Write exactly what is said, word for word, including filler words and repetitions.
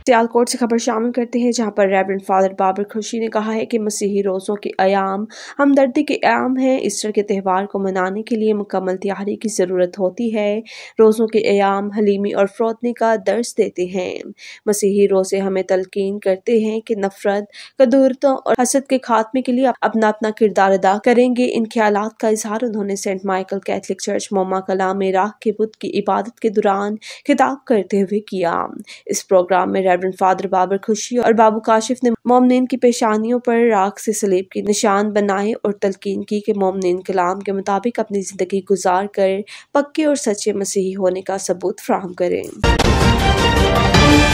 सियालकोट से खबर शामिल करते हैं, जहां पर रेवरेंड फादर बाबर खुर्शी ने कहा है कि मसीही रोज़ों के अयाम हमदर्दी के अयाम हैं। ईस्टर के त्यौहार को मनाने के लिए मुकम्मल तैयारी की ज़रूरत होती है। रोज़ों के अयाम हलीमी और फ़रोतनी का दर्स देते हैं। मसीही रोज़े हमें तलकीन करते हैं कि नफ़रत, कदूरतों और हसद के खात्मे के लिए अपना अपना किरदार अदा करेंगे। इन ख्यालात का इजहार उन्होंने सेंट माइकल कैथलिक चर्च मोमा कला में राख के बुत की इबादत के दौरान खिताब करते हुए किया। इस प्रोग्राम में रेवरेंड फादर बाबर खुर्शी और बाबू काशिफ ने मोमनीन की पेशानियों पर राख से सलीब के निशान बनाए और तलकीन की कि मोमनीन कलाम के मुताबिक अपनी जिंदगी गुजार कर पक्के और सच्चे मसीही होने का सबूत फराहम करें।